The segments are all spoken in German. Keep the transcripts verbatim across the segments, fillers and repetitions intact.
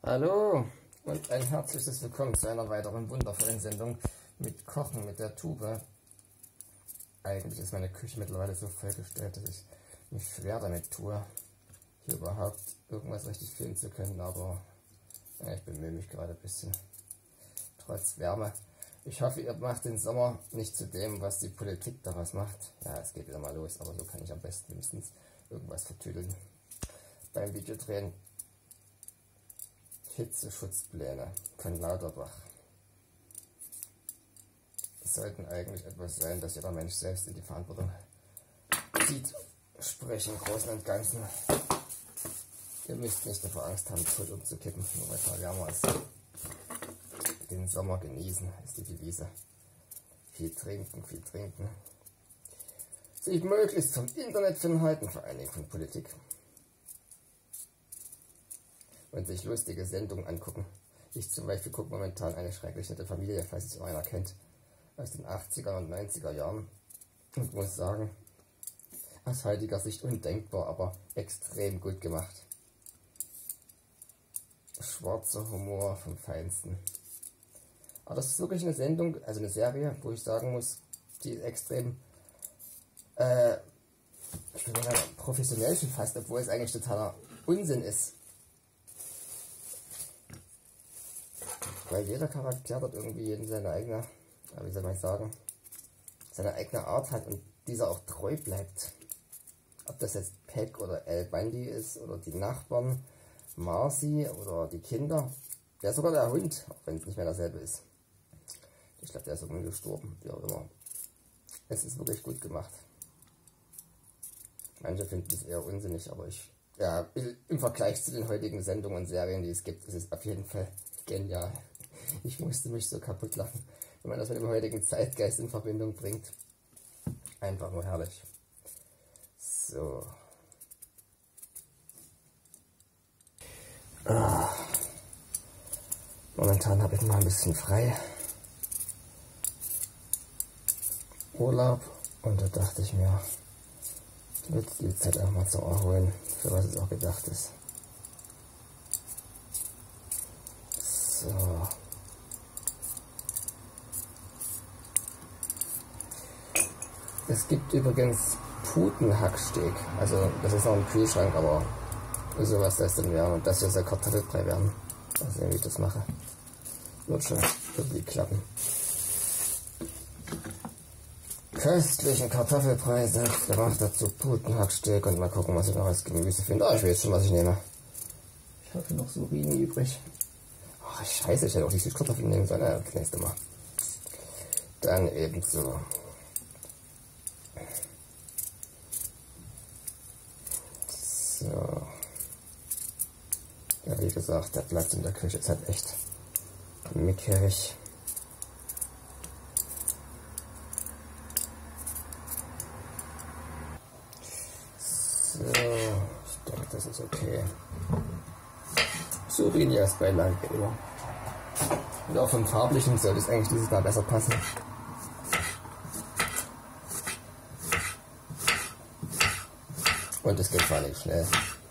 Hallo und ein herzliches Willkommen zu einer weiteren wundervollen Sendung mit Kochen mit der Tube. Eigentlich ist meine Küche mittlerweile so vollgestellt, dass ich mich schwer damit tue, hier überhaupt irgendwas richtig filmen zu können, aber ja, ich bemühe mich gerade ein bisschen, trotz Wärme. Ich hoffe, ihr macht den Sommer nicht zu dem, was die Politik daraus macht. Ja, es geht wieder mal los, aber so kann ich am besten mindestens irgendwas vertüdeln. Beim Videodrehen Hitzeschutzpläne von Lauterbach. Es sollten eigentlich etwas sein, dass jeder Mensch selbst in die Verantwortung zieht. Sprich im Großen und Ganzen. Ihr müsst nicht davor Angst haben, tot umzukippen, nur weil es mal wärmer ist. Den Sommer genießen ist die Devise. Viel trinken, viel trinken. Sich möglichst vom Internet fernhalten, vor allen Dingen von Politik. Und sich lustige Sendungen angucken. Ich zum Beispiel gucke momentan eine schrecklich nette Familie, falls es einer kennt, aus den achtziger und neunziger Jahren. Und muss sagen, aus heutiger Sicht undenkbar, aber extrem gut gemacht. Schwarzer Humor vom Feinsten. Aber das ist wirklich eine Sendung, also eine Serie, wo ich sagen muss, die ist extrem, äh, ich würde sagen, professionell schon fast, obwohl es eigentlich totaler Unsinn ist. Weil jeder Charakter dort irgendwie jeden seine eigene, wie soll man sagen, seine eigene Art hat und dieser auch treu bleibt. Ob das jetzt Peck oder El Bandi ist oder die Nachbarn, Marcy oder die Kinder. Ja, sogar der Hund, auch wenn es nicht mehr dasselbe ist. Ich glaube, der ist irgendwie gestorben, wie auch immer. Es ist wirklich gut gemacht. Manche finden es eher unsinnig, aber ich, ja, im Vergleich zu den heutigen Sendungen und Serien, die es gibt, ist es auf jeden Fall genial. Ich musste mich so kaputt lachen, wenn man das mit dem heutigen Zeitgeist in Verbindung bringt. Einfach nur herrlich. So. Ah. Momentan habe ich mal ein bisschen frei. Urlaub. Und da dachte ich mir, ich würde die Zeit einfach mal zu erholen, für was es auch gedacht ist. So. Es gibt übrigens Putenhacksteak. Also das ist noch im Kühlschrank, aber sowas das denn werden. Und das hier soll Kartoffelbrei werden. Mal sehen, wie ich das mache. Wird schon irgendwie klappen. Köstlichen Kartoffelbrei selbst gemacht, dazu Putenhacksteak und mal gucken, was ich noch als Gemüse finde. Ah, ich weiß schon, was ich nehme. Ich habe hier noch Surimi übrig. Ach, scheiße, ich hätte auch die Süßkartoffeln nehmen sollen. Ja, das nächste Mal. Dann ebenso. So. Ja, wie gesagt, der Platz in der Küche ist halt echt mickerig. So, ich denke, das ist okay. Surimi als Beilage immer. Und auch vom Farblichen sollte es eigentlich dieses Mal besser passen. Und es geht vor allem schnell.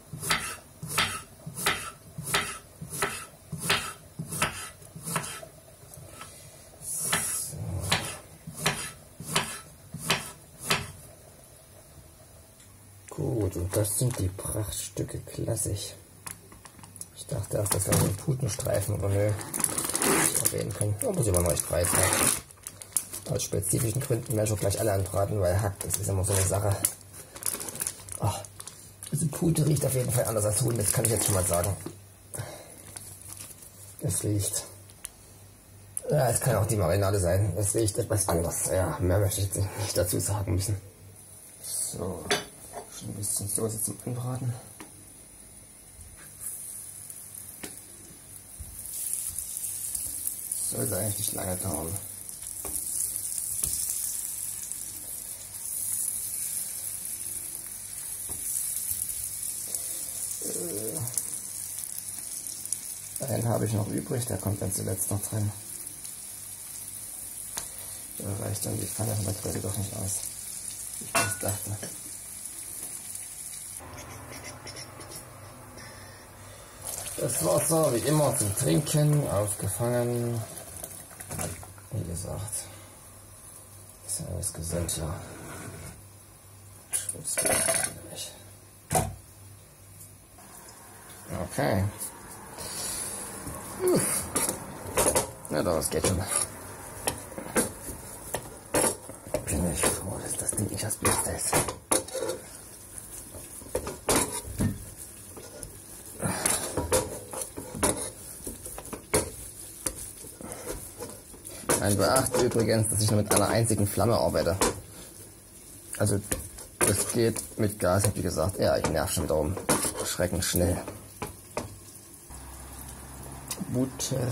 So. Gut, und das sind die Prachtstücke, klassisch. Ich dachte erst, das wäre ein Putenstreifen, aber nö, ich erwähnen können. Da muss ich mal recht frei sein. Aus spezifischen Gründen werde ich auch gleich alle anbraten, weil Hack, das ist immer so eine Sache. Oh, diese Pute riecht auf jeden Fall anders als Huhn, das kann ich jetzt schon mal sagen. Es riecht. Ja, es kann auch die Marinade sein. Es riecht etwas anders. Ja, mehr möchte ich jetzt nicht dazu sagen müssen. So, schon ein bisschen Soße zum Anbraten. Sollte eigentlich nicht lange dauern. Einen habe ich noch übrig, der kommt dann zuletzt noch drin. Da reicht dann die Pfanne von der Größe doch nicht aus, wie ich das dachte. Das Wasser wie immer zum Trinken aufgefangen. Wie gesagt, ist ja alles gesund hier. Okay. Uff. Na doch, es geht schon. Bin ich froh, dass das Ding nicht das Beste ist. Man beachte übrigens, dass ich nur mit einer einzigen Flamme arbeite. Also das geht mit Gas, wie gesagt. Ja, ich nerv schon darum. Schreckend schnell. Butter.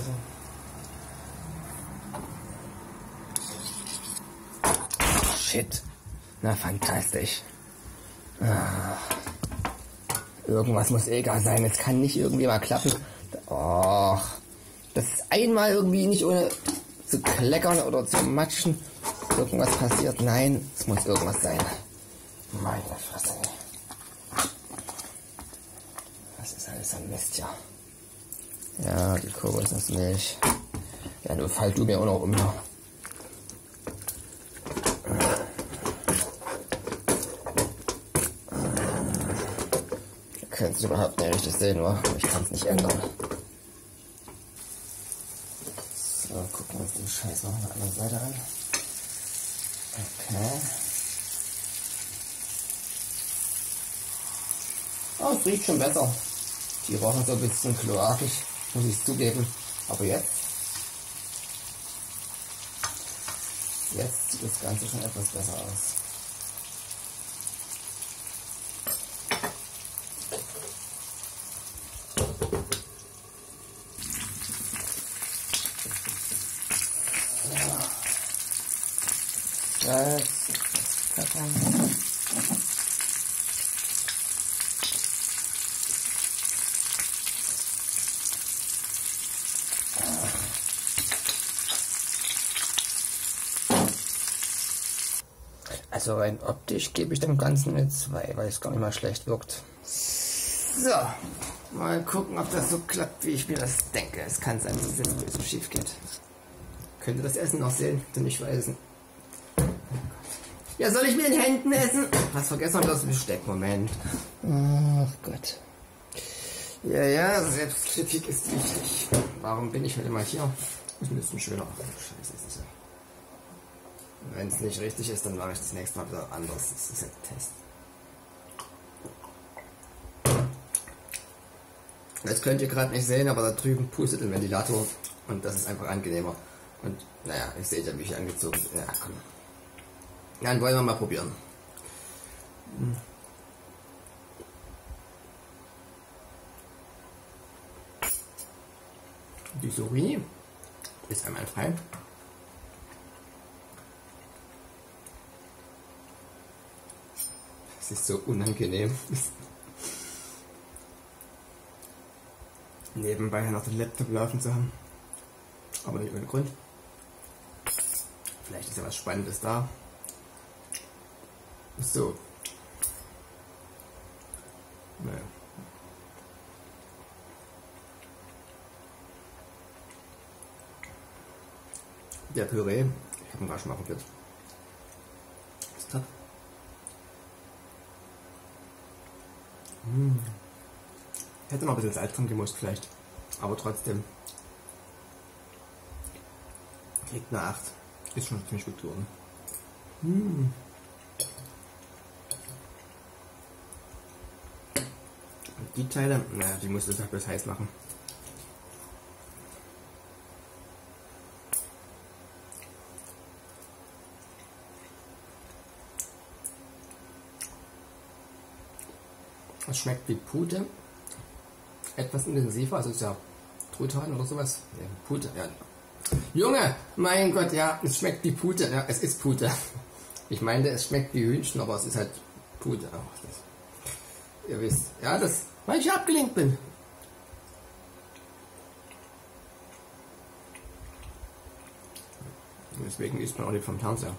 Shit. Na, fantastisch. Ah. Irgendwas muss egal sein. Es kann nicht irgendwie mal klappen. Och. Das ist einmal irgendwie nicht ohne zu kleckern oder zu matschen irgendwas passiert. Nein, es muss irgendwas sein. Meine Fresse. Das ist alles ein Mist, ja. Ja, die Kokosnussmilch. Ja, du fall du mir auch noch um. Ja. Ihr könnt es überhaupt nicht richtig sehen, wa? Ich kann es nicht ändern. So, gucken wir uns den Scheiß noch an der anderen Seite an. Okay. Oh, es riecht schon besser. Die rochen so ein bisschen kloakig, muss ich zugeben. Aber jetzt, jetzt sieht das Ganze schon etwas besser aus. Salz, Pfeffer. Also rein optisch gebe ich dem Ganzen eine zwei, weil es gar nicht mal schlecht wirkt. So, mal gucken, ob das so klappt, wie ich mir das denke. Es kann sein, dass es so schief geht. Könnt ihr das Essen noch sehen? Denn ich weiß es nicht. Ja, soll ich mit den Händen essen? Was vergessen wir das Besteck? Moment. Ach Gott. Ja, ja, Selbstkritik ist wichtig. Warum bin ich heute mal hier? Ist ein bisschen schöner. Scheiße, ist das ja. Wenn es nicht richtig ist, dann mache ich das nächste Mal wieder anders. Das ist ja ein Test. Das könnt ihr gerade nicht sehen, aber da drüben pustet ein Ventilator und das ist einfach angenehmer. Und naja, ich sehe ja, wie ich angezogen bin. Ja, komm. Dann wollen wir mal probieren. Hm. Die Zucchini ist einmal frei. Das ist so unangenehm. Nebenbei noch den Laptop laufen zu haben. Aber nicht ohne Grund. Vielleicht ist ja was Spannendes da. So. Naja. Der Püree, ich habe ihn gerade schon mal probiert. Ist top. Mmh. Hätte noch ein bisschen Salz drin gemusst vielleicht, aber trotzdem kriegt eine acht. Ist schon ziemlich gut geworden. Mmh. Und die Teile, naja, die musst du halt bloß heiß machen. Es schmeckt wie Pute, etwas intensiver, also ist ja Truthahn oder sowas. Ja, Pute, ja. Junge, mein Gott, ja, es schmeckt wie Pute, ja, es ist Pute. Ich meinte, es schmeckt wie Hühnchen, aber es ist halt Pute. Ach, das, ihr wisst, ja, das, weil ich abgelenkt bin. Deswegen isst man auch nicht vom Fernseher.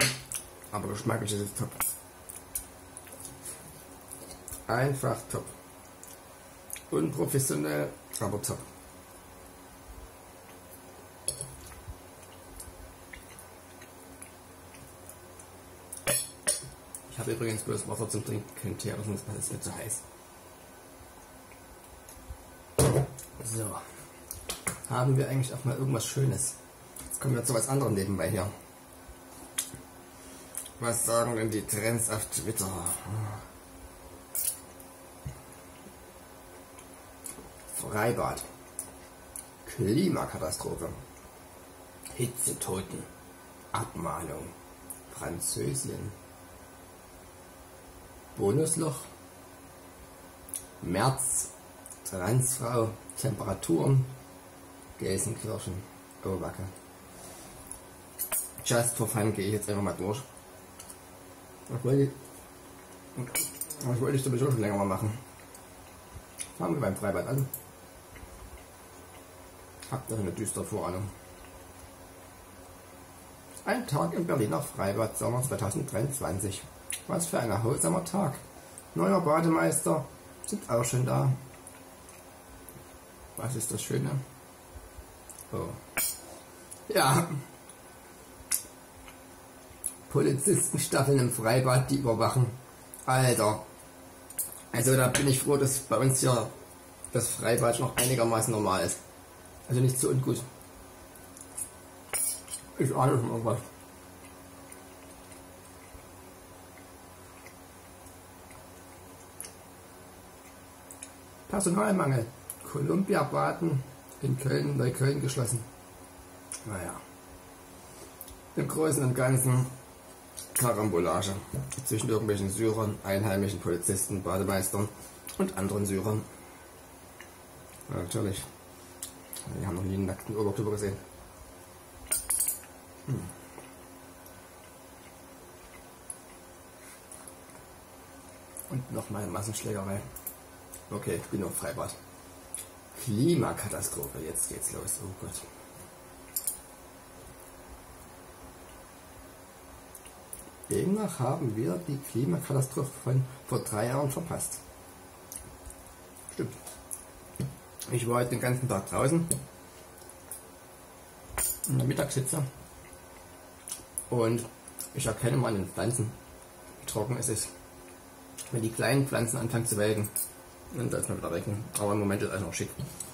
Aber geschmacklich ist es top. Einfach top. Unprofessionell, aber top. Ich habe übrigens bloß Wasser zum Trinken, kein Tee, sonst ist es nicht so heiß. So, haben wir eigentlich auch mal irgendwas Schönes. Jetzt kommen wir zu was anderem nebenbei hier. Was sagen denn die Trends auf Twitter? Freibad, Klimakatastrophe, Hitzetoten, Abmahnung, Französien, Bonusloch, März, Transfrau, Temperaturen, Gelsenkirchen, oh Wacke. Just for fun gehe ich jetzt einfach mal durch. Was wollte ich, was wollte ich sowieso schon länger mal machen. Fangen wir beim Freibad an. Habt ihr eine düstere Vorahnung. Ein Tag im Berliner Freibad Sommer zweitausenddreiundzwanzig. Was für ein erholsamer Tag. Neuer Bademeister sind auch schon da. Was ist das Schöne? Oh. Ja. Polizistenstaffeln im Freibad, die überwachen. Alter. Also da bin ich froh, dass bei uns hier das Freibad noch einigermaßen normal ist. Also nicht so ungut. Ich ahne schon irgendwas. Personalmangel. Columbia-Baden in Köln, Neukölln geschlossen. Naja. Im Großen und Ganzen Karambolage zwischen irgendwelchen Syrern, einheimischen Polizisten, Bademeistern und anderen Syrern. Ja, natürlich. Wir haben noch nie einen nackten Oberkörper gesehen. Hm. Und nochmal Massenschlägerei. Okay, ich bin auf Freibad. Klimakatastrophe, jetzt geht's los. Oh Gott. Demnach haben wir die Klimakatastrophe von vor drei Jahren verpasst. Stimmt. Ich war heute den ganzen Tag draußen in der Mittagshitze und ich erkenne mal an den Pflanzen, wie trocken es ist. Wenn die kleinen Pflanzen anfangen zu welken, dann soll es mal wieder regnen. Aber im Moment ist es noch schick.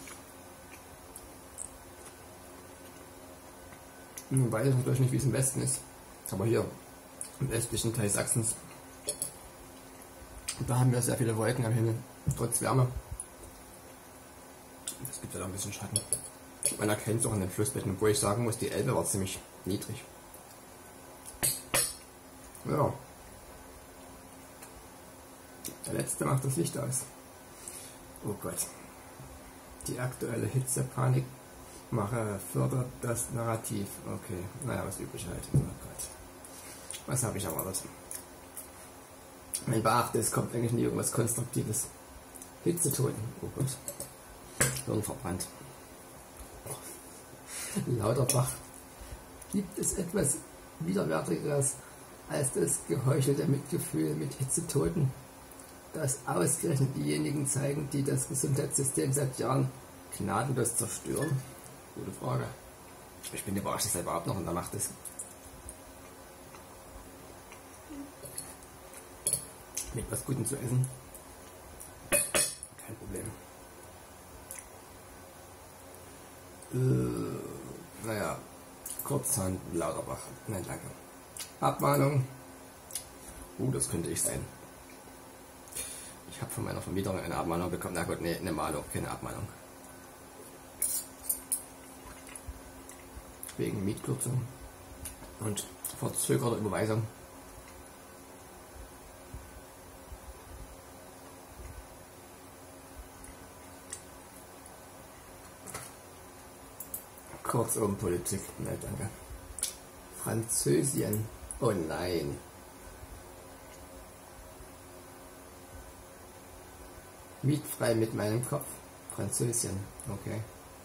Ich weiß natürlich nicht, wie es im Westen ist, aber hier im östlichen Teil Sachsens, da haben wir sehr viele Wolken am Himmel, trotz Wärme. Es gibt ja da ein bisschen Schatten. Man erkennt es auch an den Flussbetten, obwohl ich sagen muss, die Elbe war ziemlich niedrig. Ja. Der letzte macht das Licht aus. Oh Gott. Die aktuelle Hitzepanik mache fördert das Narrativ. Okay, naja, was übrig halt. Oh Gott. Was habe ich erwartet? Mein beachte, es kommt eigentlich nie irgendwas Konstruktives. Hitzetoten. Oh Gott. Hirn verbrannt. Lauterbach. Gibt es etwas Widerwärtigeres als das geheuchelte Mitgefühl mit Hitzetoten, das ausgerechnet diejenigen zeigen, die das Gesundheitssystem seit Jahren gnadenlos zerstören? Gute Frage. Ich bin überrascht, dass er überhaupt noch in der Macht ist. Mit was Gutem zu essen? Kein Problem. Äh, naja, Kurzhand Lauterbach. Nein, danke. Abmahnung. Uh, das könnte ich sein. Ich habe von meiner Vermieterin eine Abmahnung bekommen. Na gut, nee, eine Mahnung, keine Abmahnung. Wegen Mietkürzung und verzögerter Überweisung. Kurzum Politik. Nein, danke. Französien. Oh nein. Mietfrei mit meinem Kopf. Französien. Okay.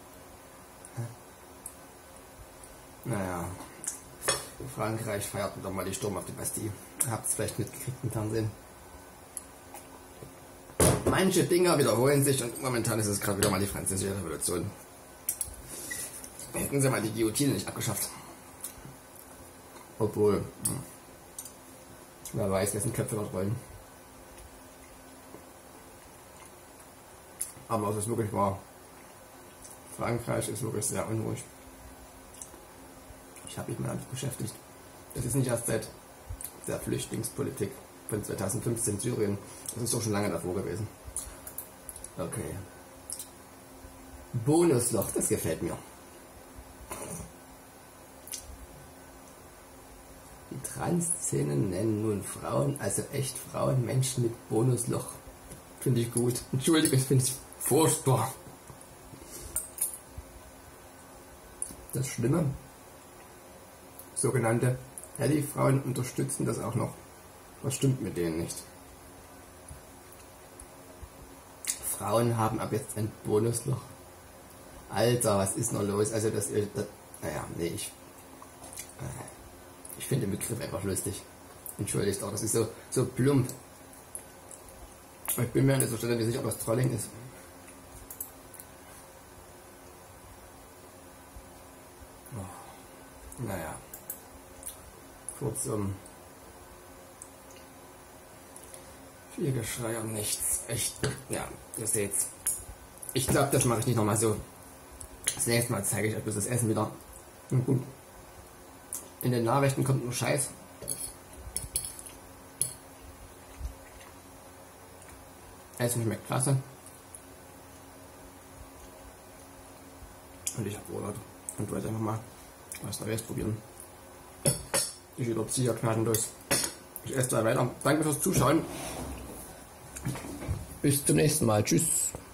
Naja. Frankreich feiert doch mal die Sturm auf die Bastille. Habt es vielleicht mitgekriegt im Fernsehen. manche Dinge wiederholen sich und momentan ist es gerade wieder mal die Französische Revolution. Hätten sie mal die Guillotine nicht abgeschafft. Obwohl, hm, wer weiß, wessen Köpfe dort rollen. Aber es ist wirklich wahr. Frankreich ist wirklich sehr unruhig. Ich habe mich mal damit beschäftigt. Das ist nicht erst seit der Flüchtlingspolitik von zweitausendfünfzehn Syrien. Das ist doch schon lange davor gewesen. Okay. Bonusloch, das gefällt mir. Die Trans-Szenen nennen nun Frauen, also echt Frauen, Menschen mit Bonusloch. Finde ich gut. Entschuldige, ich finde es furchtbar. Das Schlimme, sogenannte Helly-Frauen unterstützen das auch noch. Was stimmt mit denen nicht? Frauen haben ab jetzt ein Bonusloch. Alter, was ist noch los? Also das, das naja, nee, ich, ich finde den Begriff einfach lustig. Entschuldigt auch, das ist so, so plump. Ich bin mir an dieser Stelle nicht sicher, ob das Trolling ist. Oh. Naja. Kurzum. Viel Geschrei um nichts. Echt. Ja, ihr seht's. Ich glaube, das mache ich nicht nochmal so. Das nächste Mal zeige ich euch das Essen wieder. Und gut. In den Nachrichten kommt nur Scheiß. Essen schmeckt klasse. Und ich habe Urlaub und wollte einfach mal was Neues probieren. Ich überziehe ja gnadenlos. Ich esse da weiter. Danke fürs Zuschauen. Bis zum nächsten Mal. Tschüss.